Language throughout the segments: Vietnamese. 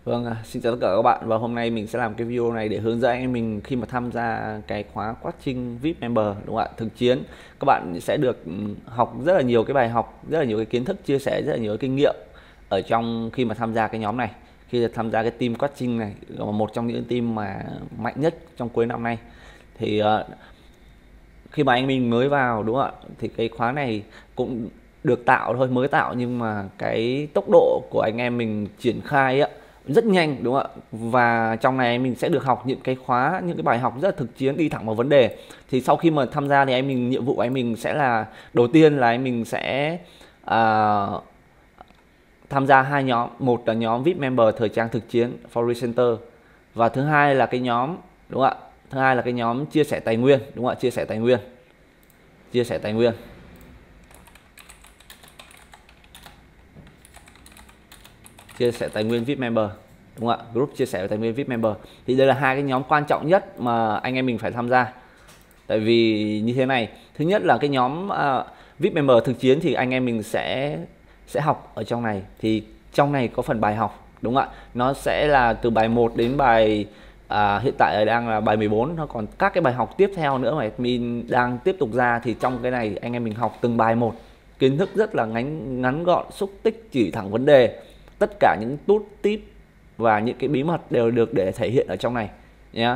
Vâng, xin chào tất cả các bạn và hôm nay mình sẽ làm cái video này để hướng dẫn anh em mình khi mà tham gia cái khóa coaching VIP member, đúng không ạ? Thực chiến các bạn sẽ được học rất là nhiều cái bài học, rất là nhiều cái kiến thức, chia sẻ rất là nhiều cái kinh nghiệm ở trong khi mà tham gia cái nhóm này, khi tham gia cái team coaching này, một trong những team mà mạnh nhất trong cuối năm nay. Thì khi mà anh mình mới vào, đúng không ạ, thì cái khóa này cũng được tạo thôi, mới tạo, nhưng mà cái tốc độ của anh em mình triển khai á rất nhanh, đúng không ạ. Và trong này mình sẽ được học những cái khóa, những cái bài học rất là thực chiến, đi thẳng vào vấn đề. Thì sau khi mà tham gia thì anh mình, nhiệm vụ của anh mình sẽ là, đầu tiên là anh mình sẽ à, tham gia hai nhóm. Một là nhóm VIP member thời trang thực chiến Forex Center, và thứ hai là cái nhóm, đúng không ạ, thứ hai là cái nhóm chia sẻ tài nguyên, đúng không ạ, chia sẻ tài nguyên, chia sẻ tài nguyên, chia sẻ tài nguyên VIP member, đúng không ạ, group chia sẻ tài nguyên VIP member. Thì đây là hai cái nhóm quan trọng nhất mà anh em mình phải tham gia. Tại vì như thế này, thứ nhất là cái nhóm VIP member thực chiến thì anh em mình sẽ học ở trong này. Thì trong này có phần bài học, đúng không ạ, nó sẽ là từ bài 1 đến bài hiện tại đang là bài 14. Nó còn các cái bài học tiếp theo nữa mà admin đang tiếp tục ra, thì trong cái này anh em mình học từng bài một, kiến thức rất là ngắn gọn, xúc tích, chỉ thẳng vấn đề. Tất cả những tip và những cái bí mật đều được để thể hiện ở trong này nhé.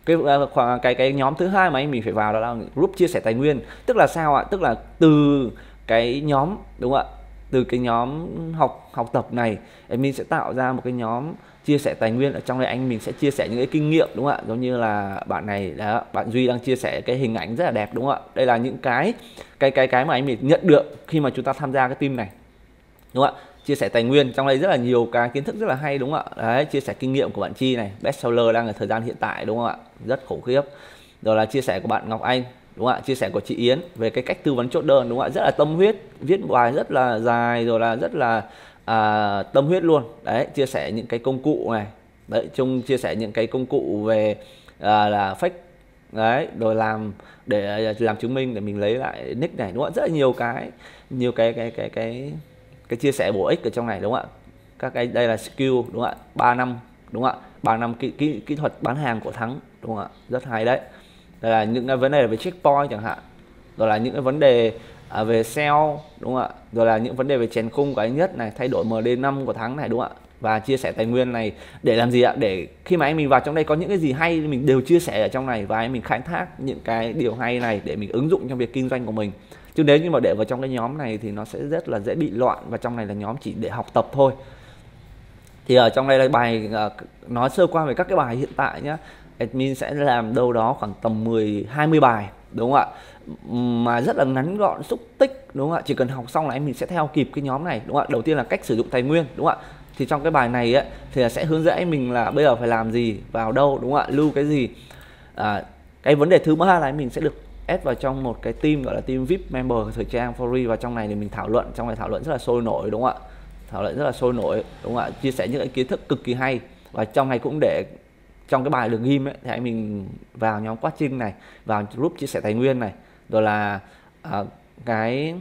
Cái nhóm thứ hai mà anh mình phải vào đó là group chia sẻ tài nguyên. Tức là sao ạ? Tức là từ cái nhóm, đúng không ạ, từ cái nhóm học tập này anh mình sẽ tạo ra một cái nhóm chia sẻ tài nguyên. Ở trong đây anh mình sẽ chia sẻ những cái kinh nghiệm, đúng không ạ, giống như là bạn này đó, bạn Duy đang chia sẻ cái hình ảnh rất là đẹp, đúng không ạ. Đây là những cái mà anh mình nhận được khi mà chúng ta tham gia cái team này, đúng không ạ. Chia sẻ tài nguyên trong đây rất là nhiều cái kiến thức rất là hay, đúng không ạ. Đấy, chia sẻ kinh nghiệm của bạn Chi này, best seller đang ở thời gian hiện tại, đúng không ạ, rất khủng khiếp. Rồi là chia sẻ của bạn Ngọc Anh, đúng không ạ, chia sẻ của chị Yến về cái cách tư vấn chốt đơn, đúng không ạ, rất là tâm huyết, viết bài rất là dài, rồi là rất là tâm huyết luôn. Đấy, chia sẻ những cái công cụ này, đấy, chia sẻ những cái công cụ về là fake, đấy, rồi làm để làm chứng minh để mình lấy lại nick này, đúng không ạ. Rất là nhiều cái chia sẻ bổ ích ở trong này, đúng không ạ. Các cái đây là skill, đúng không ạ, 3 năm, đúng không ạ, 3 năm kỹ thuật bán hàng của Thắng, đúng không ạ, rất hay đấy. Đây là những cái vấn đề về checkpoint chẳng hạn, rồi là những cái vấn đề về sell, đúng không ạ, rồi là những vấn đề về chèn khung của anh Nhất này, thay đổi MD5 của Thắng này, đúng không ạ. Và chia sẻ tài nguyên này để làm gì ạ? Để khi mà anh mình vào trong đây có những cái gì hay mình đều chia sẻ ở trong này, và anh mình khai thác những cái điều hay này để mình ứng dụng trong việc kinh doanh của mình. Chứ nếu như mà để vào trong cái nhóm này thì nó sẽ rất là dễ bị loạn, và trong này là nhóm chỉ để học tập thôi. Thì ở trong đây là bài nói sơ qua về các cái bài hiện tại nhé. Admin sẽ làm đâu đó khoảng tầm 10-20 bài, đúng không ạ, mà rất là ngắn gọn, xúc tích, đúng không ạ. Chỉ cần học xong là anh mình sẽ theo kịp cái nhóm này, đúng không ạ. Đầu tiên là cách sử dụng tài nguyên, đúng không ạ. Thì trong cái bài này ấy, thì sẽ hướng dẫn anh mình là bây giờ phải làm gì, vào đâu, đúng không ạ, lưu cái gì. Cái vấn đề thứ ba là anh mình sẽ được add vào trong một cái team gọi là team VIP member thời trang Forex, và trong này thì mình thảo luận, trong này thảo luận rất là sôi nổi, đúng không ạ, thảo luận rất là sôi nổi, đúng không ạ, chia sẻ những cái kiến thức cực kỳ hay. Và trong này cũng để trong cái bài được ghim ấy, thì anh mình vào nhóm coaching này, vào group chia sẻ tài nguyên này, rồi là cái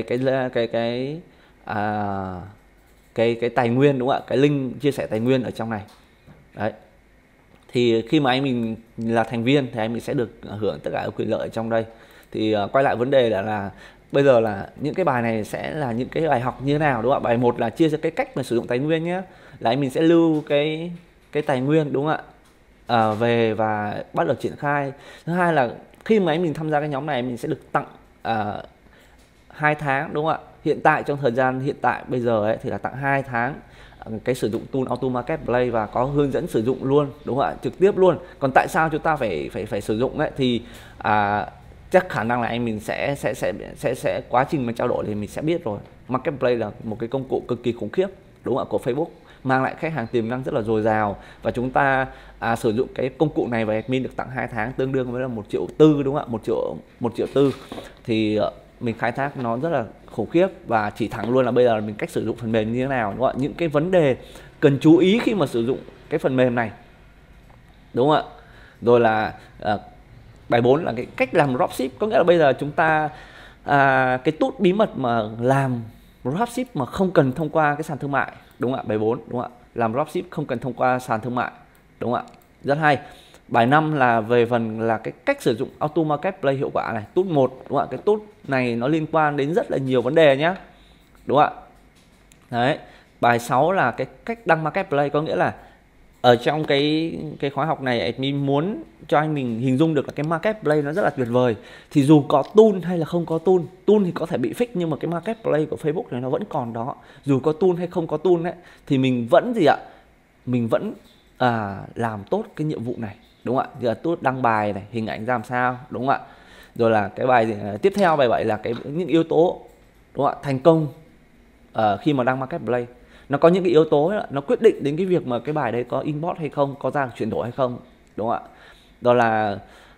tài nguyên, đúng không ạ, cái link chia sẻ tài nguyên ở trong này. Đấy, thì khi mà anh mình là thành viên thì anh mình sẽ được hưởng tất cả quyền lợi trong đây. Thì quay lại vấn đề là bây giờ là những cái bài này sẽ là những cái bài học như thế nào, đúng không ạ. Bài 1 là chia ra cái cách mà sử dụng tài nguyên nhé, là anh mình sẽ lưu cái tài nguyên, đúng không ạ, về và bắt đầu triển khai. Thứ hai là khi mà anh mình tham gia cái nhóm này mình sẽ được tặng 2 tháng, đúng không ạ. Hiện tại trong thời gian hiện tại bây giờ ấy, thì là tặng 2 tháng cái sử dụng tool Auto Marketplace, và có hướng dẫn sử dụng luôn, đúng không ạ, trực tiếp luôn. Còn tại sao chúng ta phải sử dụng ấy, thì chắc khả năng là anh mình sẽ quá trình mà trao đổi thì mình sẽ biết rồi. Marketplace là một cái công cụ cực kỳ khủng khiếp, đúng không ạ, của Facebook, mang lại khách hàng tiềm năng rất là dồi dào. Và chúng ta sử dụng cái công cụ này và admin được tặng 2 tháng tương đương với là 1,4 triệu, đúng không ạ, 1,4 triệu. Thì mình khai thác nó rất là khủng khiếp, và chỉ thẳng luôn là bây giờ mình cách sử dụng phần mềm như thế nào, đúng không ạ, những cái vấn đề cần chú ý khi mà sử dụng cái phần mềm này, đúng không ạ. Rồi là bài 4 là cái cách làm dropship, có nghĩa là bây giờ chúng ta cái tút bí mật mà làm dropship mà không cần thông qua cái sàn thương mại, đúng không ạ, bài 4, đúng không ạ. làm dropship không cần thông qua sàn thương mại, đúng không ạ? Rất hay. Bài 5 là về phần là cái cách sử dụng Auto Marketplace hiệu quả này, tool 1, đúng không ạ? Cái tool này nó liên quan đến rất là nhiều vấn đề nhé, đúng không ạ? Đấy. Bài 6 là cái cách đăng Marketplace, có nghĩa là ở trong cái khóa học này admin muốn cho anh mình hình dung được là cái Marketplace nó rất là tuyệt vời. Thì dù có tool hay là không có tool thì có thể bị fix, nhưng mà cái Marketplace của Facebook này nó vẫn còn đó. Dù có tool hay không có tool ấy, thì mình vẫn gì ạ? Mình vẫn làm tốt cái nhiệm vụ này, đúng không ạ? Giờ tốt đăng bài này, hình ảnh ra làm sao, đúng không ạ? Rồi là cái bài tiếp theo, bài 7 là những yếu tố, đúng không ạ? Thành công khi mà đăng Marketplace. Nó có những cái yếu tố ấy, nó quyết định đến cái việc mà cái bài đấy có inbox hay không, có ra chuyển đổi hay không, đúng không ạ? Đó là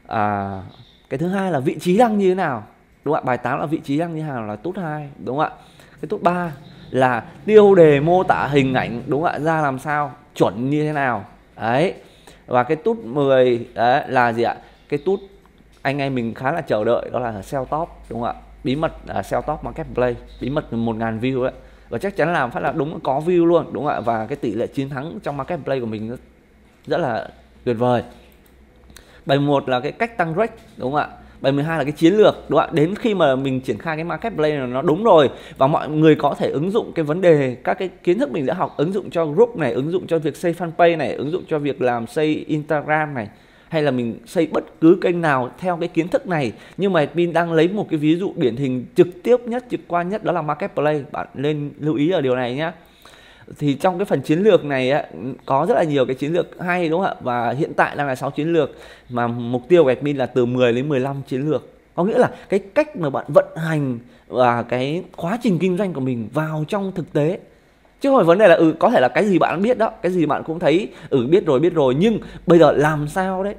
cái thứ hai là vị trí đăng như thế nào, đúng không ạ? Bài 8 là vị trí đăng như thế nào, là tốt 2, đúng không ạ? Cái tốt 3 là tiêu đề mô tả hình ảnh, đúng không ạ? Ra làm sao chuẩn như thế nào đấy. Và cái tốt 10 đấy là gì ạ? Cái tốt anh em mình khá là chờ đợi, đó là SEO top, đúng không ạ? Bí mật SEO top Marketplace, bí mật 1000 view đấy. Và chắc chắn làm phát là đúng có view luôn, đúng không ạ? Và cái tỷ lệ chiến thắng trong Marketplace của mình rất là tuyệt vời. Bài 1 là cái cách tăng rate, đúng không ạ? Bài 12 là cái chiến lược, đúng không ạ? Đến khi mà mình triển khai cái Marketplace này nó đúng rồi và mọi người có thể ứng dụng cái vấn đề, các cái kiến thức mình đã học, ứng dụng cho group này, ứng dụng cho việc xây fanpage này, ứng dụng cho việc làm xây Instagram này, hay là mình xây bất cứ kênh nào theo cái kiến thức này. Nhưng mà admin đang lấy một cái ví dụ điển hình trực tiếp nhất, trực quan nhất, đó là Marketplace. Bạn nên lưu ý ở điều này nhé. Thì trong cái phần chiến lược này á, có rất là nhiều cái chiến lược hay, đúng không ạ? Và hiện tại đang là 6 chiến lược, mà mục tiêu của admin là từ 10 đến 15 chiến lược. Có nghĩa là cái cách mà bạn vận hành và cái quá trình kinh doanh của mình vào trong thực tế. Chứ không phải vấn đề là có thể là cái gì bạn biết đó, cái gì bạn cũng thấy biết rồi, nhưng bây giờ làm sao đấy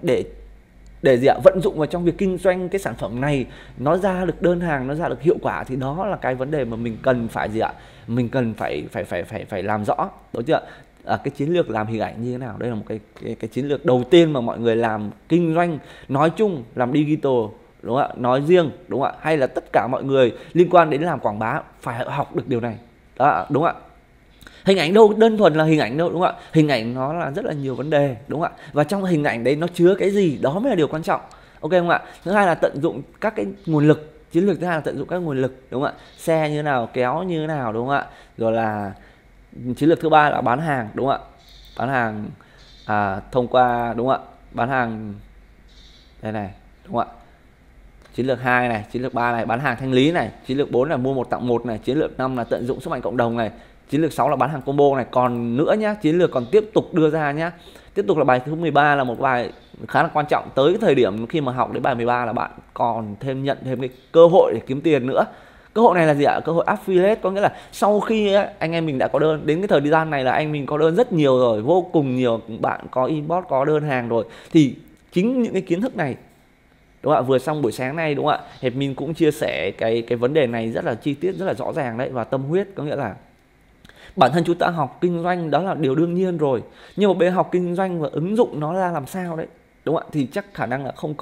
để gì ạ? Vận dụng vào trong việc kinh doanh cái sản phẩm này, nó ra được đơn hàng, nó ra được hiệu quả, thì đó là cái vấn đề mà mình cần phải gì ạ? Mình cần phải làm rõ, đúng chưa? Cái chiến lược làm hình ảnh như thế nào, đây là một cái chiến lược đầu tiên mà mọi người làm kinh doanh nói chung, làm digital, đúng không ạ? Nói riêng, đúng không ạ? Hay là tất cả mọi người liên quan đến làm quảng bá phải học được điều này. Đó, đúng không ạ? Hình ảnh đâu đơn thuần là hình ảnh đâu, đúng không ạ? Hình ảnh nó là rất là nhiều vấn đề, đúng không ạ? Và trong hình ảnh đấy nó chứa cái gì, đó mới là điều quan trọng. Ok không ạ? Thứ hai là tận dụng các cái nguồn lực. Chiến lược thứ hai là tận dụng các nguồn lực, đúng không ạ? Share như thế nào, kéo như thế nào, đúng không ạ? Rồi là chiến lược thứ ba là bán hàng, đúng không ạ? Bán hàng thông qua, đúng không ạ? Bán hàng đây này, đúng không ạ? Chiến lược 2 này, chiến lược 3 này, bán hàng thanh lý này, chiến lược 4 là mua 1 tặng 1 này, chiến lược 5 là tận dụng sức mạnh cộng đồng này, chiến lược 6 là bán hàng combo này. Còn nữa nhá, chiến lược còn tiếp tục đưa ra nhá. Tiếp tục là bài thứ 13 là một bài khá là quan trọng. Tới cái thời điểm khi mà học đến bài 13 là bạn còn nhận thêm cái cơ hội để kiếm tiền nữa. Cơ hội này là gì ạ? Cơ hội affiliate, có nghĩa là sau khi anh em mình đã có đơn, đến cái thời gian này là anh mình có đơn rất nhiều rồi, vô cùng nhiều bạn có inbox, có đơn hàng rồi, thì chính những cái kiến thức này, đúng không ạ? Vừa xong buổi sáng nay, đúng không ạ? Admin cũng chia sẻ cái vấn đề này rất là chi tiết, rất là rõ ràng đấy, và tâm huyết. Có nghĩa là bản thân chúng ta học kinh doanh đó là điều đương nhiên rồi, nhưng mà bên học kinh doanh và ứng dụng nó ra làm sao đấy, đúng không ạ? Thì chắc khả năng là không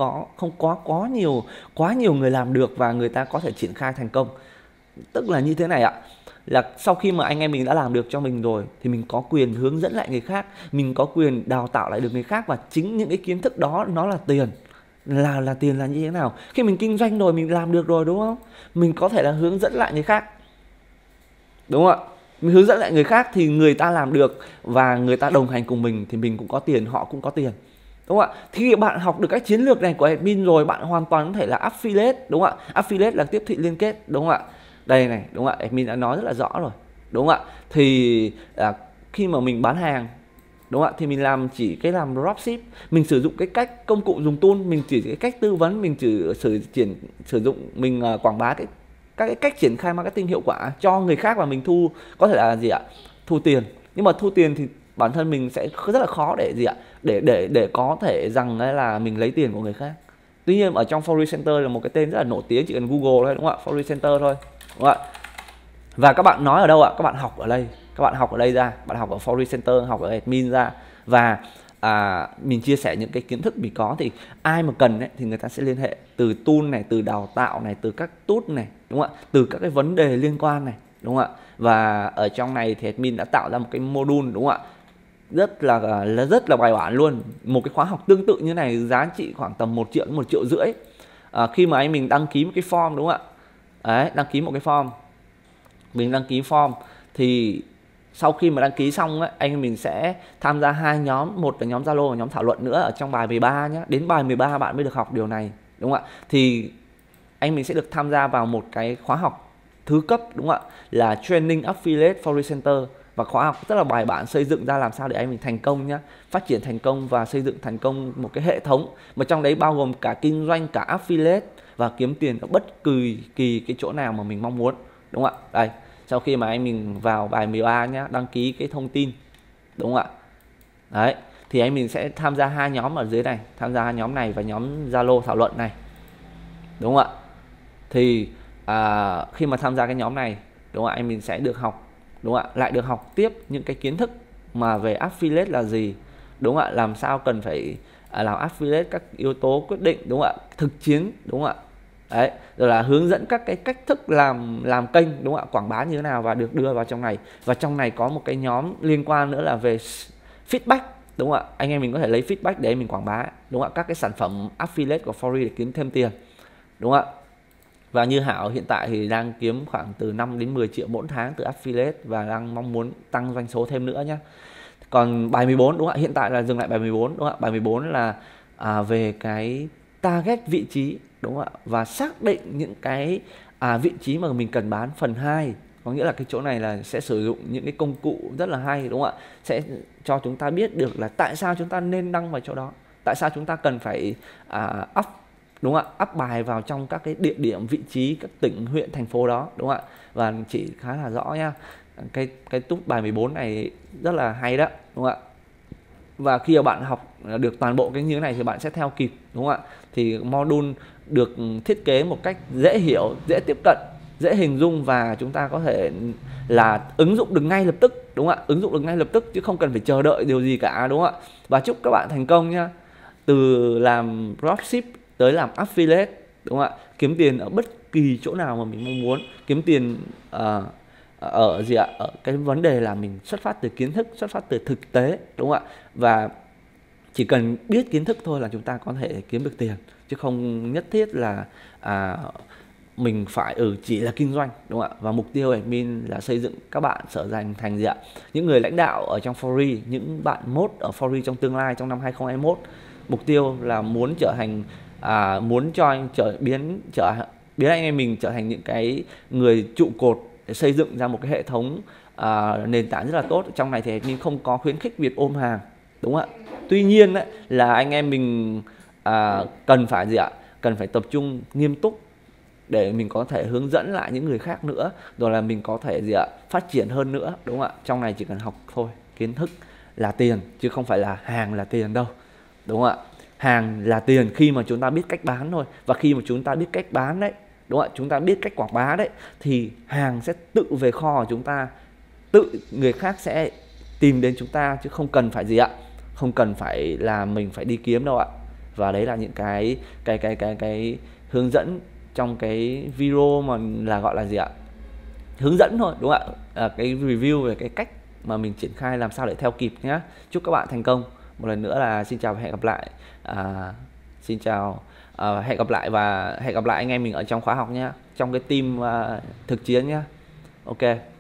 quá nhiều người làm được và người ta có thể triển khai thành công. Tức là như thế này ạ, là sau khi mà anh em mình đã làm được cho mình rồi thì mình có quyền hướng dẫn lại người khác, mình có quyền đào tạo lại được người khác, và chính những cái kiến thức đó nó là tiền. Là tiền là như thế nào? Khi mình kinh doanh rồi, mình làm được rồi, đúng không? Mình có thể là hướng dẫn lại người khác, đúng không ạ? Mình hướng dẫn lại người khác thì người ta làm được và người ta đồng hành cùng mình thì mình cũng có tiền, họ cũng có tiền, đúng không ạ? Thì bạn học được các chiến lược này của admin rồi, bạn hoàn toàn có thể là affiliate, đúng không ạ? Affiliate là tiếp thị liên kết, đúng không ạ? Đây này, đúng không ạ? Admin đã nói rất là rõ rồi, đúng không ạ? Thì khi mà mình bán hàng, đúng không ạ, thì mình làm dropship, mình sử dụng cái cách công cụ dùng tool, mình chỉ cái cách tư vấn, mình chỉ sử dụng mình quảng bá các cái cách triển khai marketing hiệu quả cho người khác, và mình thu có thể là gì ạ? Thu tiền. Nhưng mà thu tiền thì bản thân mình sẽ rất là khó để gì ạ? Để có thể rằng là mình lấy tiền của người khác. Tuy nhiên ở trong Forex Center là một cái tên rất là nổi tiếng, chỉ cần Google thôi, đúng không ạ? Forex Center thôi, đúng không ạ? Và các bạn nói ở đâu ạ? Các bạn học ở đây. Các bạn học ở đây ra, bạn học ở Forex Center, học ở admin ra, và mình chia sẻ những cái kiến thức mình có, thì ai mà cần ấy, thì người ta sẽ liên hệ từ tool này, từ đào tạo này, từ các tool này, đúng không ạ? Từ các cái vấn đề liên quan này, đúng không ạ? Và ở trong này thì admin đã tạo ra một cái module, đúng không ạ? rất là bài bản luôn. Một cái khóa học tương tự như này giá trị khoảng tầm 1 triệu đến 1,5 triệu. Khi mà anh mình đăng ký một cái form, đúng không ạ? Đấy, đăng ký một cái form, mình đăng ký form thì sau khi mà đăng ký xong ấy, anh mình sẽ tham gia 2 nhóm, một là nhóm Zalo và nhóm thảo luận nữa ở trong bài 13 nhé. Đến bài 13 bạn mới được học điều này, đúng không ạ? Thì anh mình sẽ được tham gia vào một cái khóa học thứ cấp, đúng không ạ? Là Training Affiliate for Recenter, và khóa học rất là bài bản xây dựng ra làm sao để anh mình thành công nhá, phát triển thành công và xây dựng thành công một cái hệ thống mà trong đấy bao gồm cả kinh doanh, cả affiliate và kiếm tiền ở bất kỳ cái chỗ nào mà mình mong muốn, đúng không ạ? Đây, sau khi mà anh mình vào bài 13 nhá, đăng ký cái thông tin, đúng không ạ? Đấy, thì anh mình sẽ tham gia 2 nhóm ở dưới này, tham gia 2 nhóm này và nhóm Zalo thảo luận này, đúng không ạ? Thì khi mà tham gia cái nhóm này, đúng không ạ, anh mình sẽ được học, đúng không ạ, lại được học tiếp những cái kiến thức mà về affiliate là gì, đúng không ạ, làm sao cần phải làm affiliate, các yếu tố quyết định, đúng không ạ, thực chiến, đúng không ạ. Đấy, rồi là hướng dẫn các cái cách thức làm kênh, đúng không ạ, quảng bá như thế nào và được đưa vào trong này. Và trong này có một cái nhóm liên quan nữa là về feedback, đúng không ạ, anh em mình có thể lấy feedback để mình quảng bá, đúng không ạ, các cái sản phẩm affiliate của Forex để kiếm thêm tiền, đúng không ạ. Và như Hảo hiện tại thì đang kiếm khoảng từ 5 đến 10 triệu mỗi tháng từ affiliate và đang mong muốn tăng doanh số thêm nữa nhé. Còn bài 14, đúng không ạ, hiện tại là dừng lại bài 14, đúng không ạ. Bài 14 là về cái target vị trí, đúng không ạ, và xác định những cái vị trí mà mình cần bán. Phần 2 có nghĩa là cái chỗ này là sẽ sử dụng những cái công cụ rất là hay, đúng không ạ, sẽ cho chúng ta biết được là tại sao chúng ta nên đăng vào chỗ đó, tại sao chúng ta cần phải up, đúng không ạ, up bài vào trong các cái địa điểm, vị trí, các tỉnh, huyện, thành phố đó, đúng không ạ. Và chỉ khá là rõ nha. Cái túp bài 14 này rất là hay đó, đúng không ạ. Và khi mà bạn học được toàn bộ cái như thế này thì bạn sẽ theo kịp, đúng không ạ. Thì module được thiết kế một cách dễ hiểu, dễ tiếp cận, dễ hình dung và chúng ta có thể là ứng dụng được ngay lập tức, đúng không ạ. Ứng dụng được ngay lập tức chứ không cần phải chờ đợi điều gì cả, đúng không ạ. Và chúc các bạn thành công nhá. Từ làm dropship tới làm affiliate, đúng không ạ, kiếm tiền ở bất kỳ chỗ nào mà mình mong muốn, kiếm tiền ở gì ạ, ở cái vấn đề là mình xuất phát từ kiến thức, xuất phát từ thực tế, đúng không ạ. Và chỉ cần biết kiến thức thôi là chúng ta có thể kiếm được tiền, chứ không nhất thiết là mình phải chỉ là kinh doanh, đúng không ạ. Và mục tiêu admin là xây dựng các bạn trở thành gì ạ, những người lãnh đạo ở trong Forex, những bạn mốt ở Forex trong tương lai, trong năm 2021. Mục tiêu là muốn trở thành muốn cho anh biến anh em mình trở thành những cái người trụ cột để xây dựng ra một cái hệ thống nền tảng rất là tốt. Trong này thì admin không có khuyến khích việc ôm hàng, đúng không ạ. Tuy nhiên ấy, là anh em mình cần phải gì ạ, cần phải tập trung nghiêm túc để mình có thể hướng dẫn lại những người khác nữa, rồi là mình có thể gì ạ, phát triển hơn nữa, đúng không ạ. Trong này chỉ cần học thôi, kiến thức là tiền chứ không phải là hàng là tiền đâu, đúng không ạ. Hàng là tiền khi mà chúng ta biết cách bán thôi. Và khi mà chúng ta biết cách bán đấy, đúng không ạ, chúng ta biết cách quảng bá đấy, thì hàng sẽ tự về kho của chúng ta, tự người khác sẽ tìm đến chúng ta, chứ không cần phải gì ạ, không cần phải là mình phải đi kiếm đâu ạ. Và đấy là những cái hướng dẫn trong cái video mà là gọi là gì ạ, hướng dẫn thôi, đúng không ạ. Cái review về cái cách mà mình triển khai làm sao để theo kịp nhé. Chúc các bạn thành công. Một lần nữa là xin chào và hẹn gặp lại. Xin chào, hẹn gặp lại và hẹn gặp lại anh em mình ở trong khóa học nhé, trong cái team thực chiến nhé. Ok.